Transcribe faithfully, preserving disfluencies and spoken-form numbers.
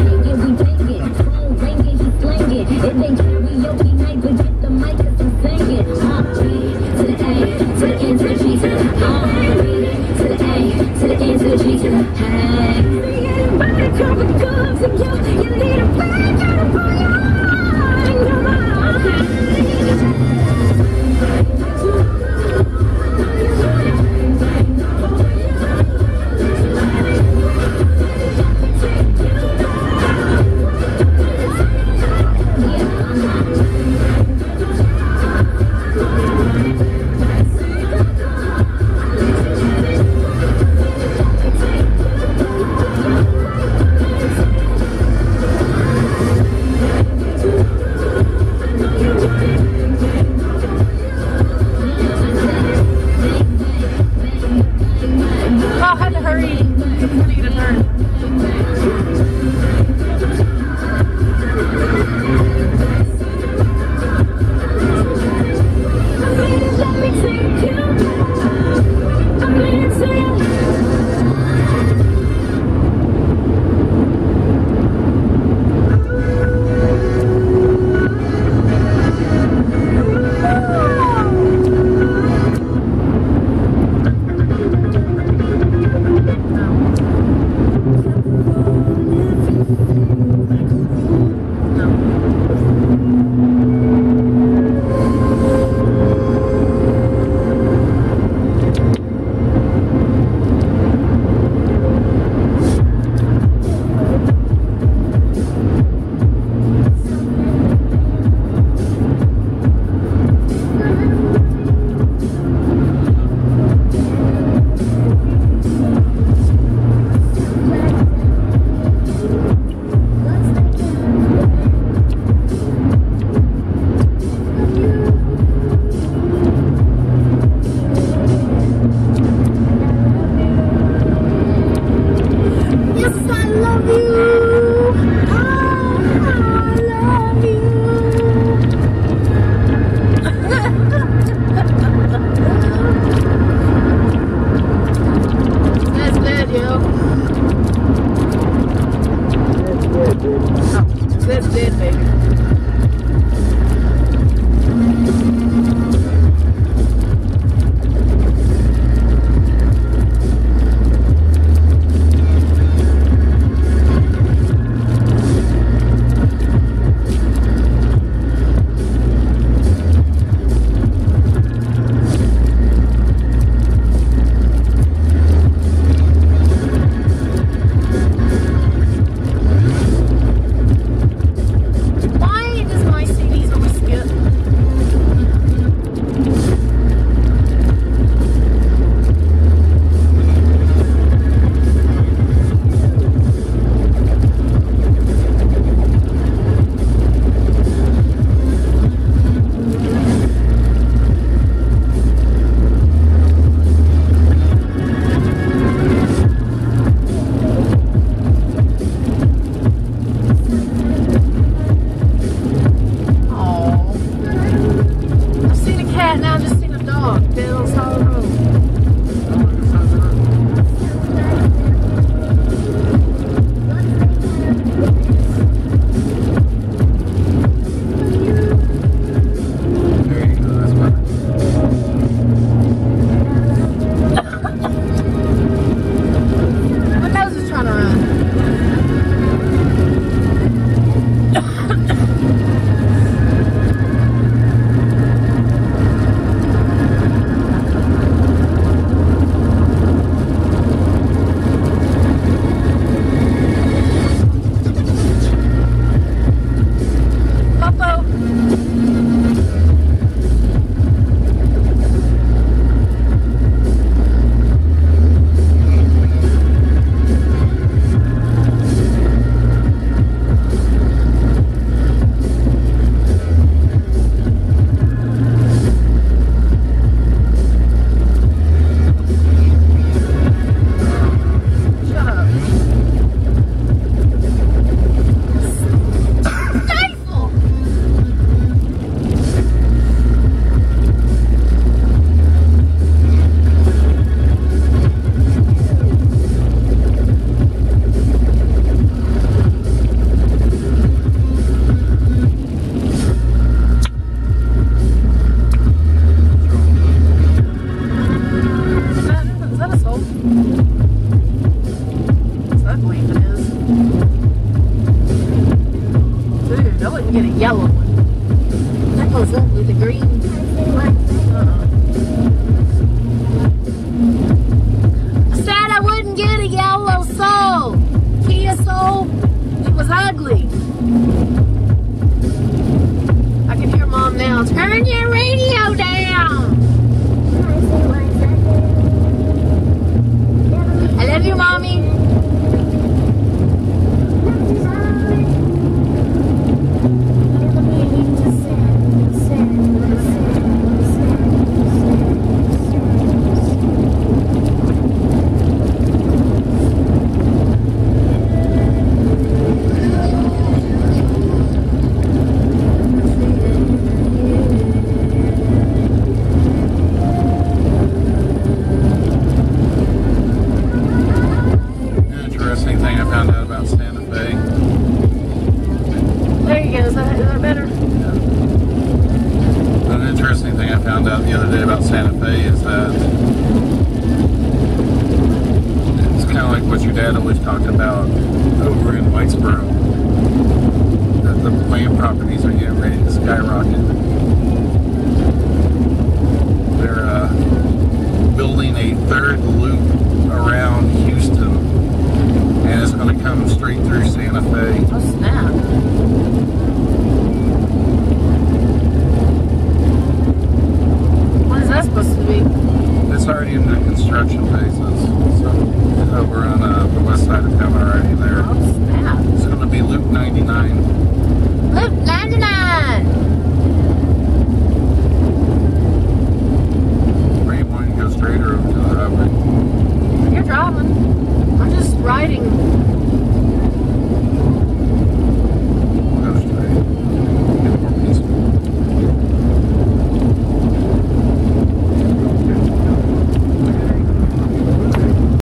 hanging, we banging. Phone ringing, he slanging. It ain't karaoke night, but get the mic 'cause I'm singing. Uh, B to the A, to the N, to the G, to the uh, B to the A, to the N, to the G, to the hey. Everybody come and come to you. You need a bag, gotta pull your line. Come on. That's it, baby. Why get a yellow one. That goes up with the green. Uh-uh. I said I wouldn't get a yellow Soul. Kia Soul. It was ugly. I can hear Mom now. Turn your radio down. I love you, Mommy. Loop ninety-nine. Loop ninety-nine.